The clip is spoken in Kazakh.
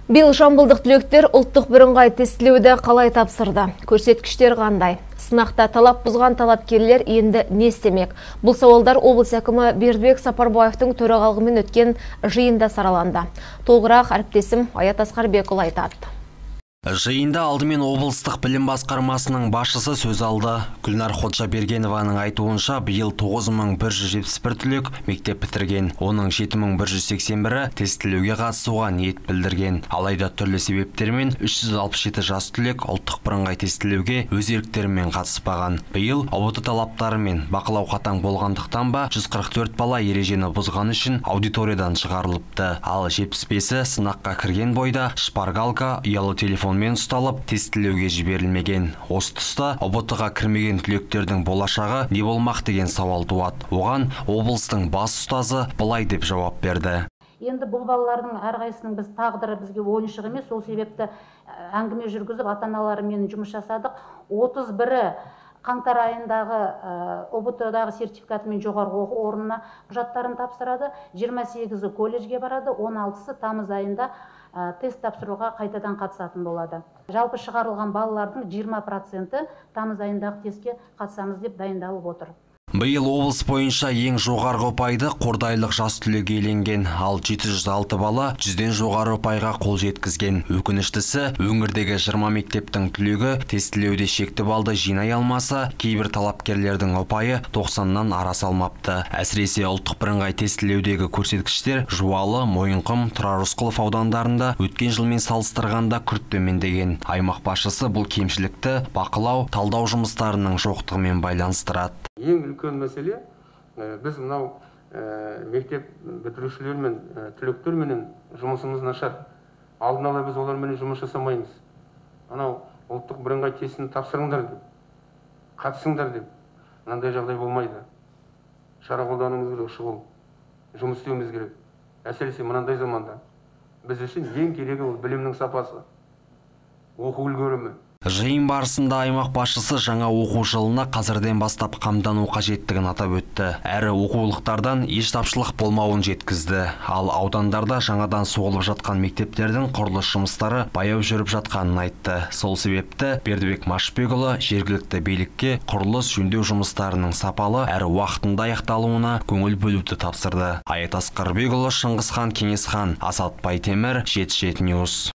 Биыл жамбылдық түлектер ұлттық бірыңғай тестілеуді қалай тапсырды? Көрсеткіштер қандай? Сынақта талап бұзған талапкерлер енді не істемек? Бұл сауалдар облыс әкімі Бердібек Сапарбаевтың төрағалығымен өткен жиында сараланды. Толығырақ әріптесім Аят Асқарбекұлы айтады. Жиында алдымен облыстық білім басқармасының басшысы сөз алды. Гүлнар Ходжабергенованың айтуынша, биыл 9171 түлек мектеп бітірген. Оның 7181-і тестілеуге қатысуға ниет білдірген. Алайда түрлі себептермен 367 жас түлек ұлттық бірыңғай тестілеуге өз еріктерімен қатыспаған. Биыл ОБТ талаптары мен бақылау қатаң болғандықтан ба 144 бала ережені бұзған үшін аудиториядан шығарылыпты. Ал 75-і сынаққа кірген бойда шпаргалка, ұялы телефон мен ұсталып, тестілеуге жіберілмеген. Осы тұста ОБТ-ға кірмеген түлектердің болашағы не болмақ деген сауал туады. Оған облыстың бас ұстазы былай деп жауап берді. Енді бұл балалардың әрқайсының біз тағдыры бізге ойыншық емес, сол себепті әңгіме жүргізіп ата-аналарымен жұмыс жасадық. 31-і қаңтар айындағы ОБТ-дағы сертификатымен жоғарғы оқу орнына құжаттарын тапсырады, 28-і колледжге барады, 16-сы тамыз айында тест тапсыруға қайтадан қатысатын болады. Жалпы шығарылған балалардың 20%-і тамыз айындағы тестке қатысамыз деп дайындалып отыр. Биыл облыс бойынша ең жоғарғы ұпайды Қордайлық жас түлек иеленген, ал 706 бала 100-ден жоғары ұпайға қол жеткізген. Өкініштісі, өңірдегі 20 мектептің түлегі тестілеуде шекті балды жинай алмаса, кейбір талапкерлердің ұпайы 90-нан ара салмапты. Әсіресе ұлттық бірыңғай тестілеудегі көрсеткіштер Жуалы, Мойынқұм, Тұрар Рысқұлов аудандарында өткен жылмен салыстырғанда күрт төмендеген. Аймақ басшысы бұл кемшілікті бақылау, талдау жұмыстарының жоқтығымен байланыстырады. Ең үлкен мәселе, біз мынау мектеп бітірушілермен, түлектерменен жұмысымыз нашар. Алдын ала біз олармен жұмыс жасамаймыз. Анау ұлттық бірыңғай тестін тапсырыңдар деп, қатысыңдар деп, мынандай жағдай болмайды. Шара қолдануымыз керек, шұғыл жұмыс істеуіміз керек. Әсіресе мынандай заманда біз үшін ең керегі ол білімнің сапасы, оқу үлгерімі. Жиын барысында аймақ басшысы жаңа оқу жылына қазірден бастап қамдану қажеттігін атап өтті. Әрі оқулықтардан еш тапшылық болмауын жеткізді. Ал аудандарда жаңадан соғылып жатқан мектептердің құрылыс жұмыстары баяу жүріп жатқанын айтты. Сол себепті Бердібек Машбекұлы жергілікті билікке құрылыс жөндеу жұмыстарының сапалы әрі уақытында аяқталуына көңіл бөлуді тапсырды. Аят Асқарбекұлы, Шыңғысхан Кеңесхан, Асат Байтемір, 77 News.